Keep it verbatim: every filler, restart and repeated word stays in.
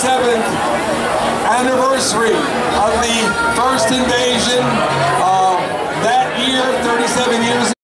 thirty-seventh anniversary of the first invasion. Uh, that year, thirty-seven years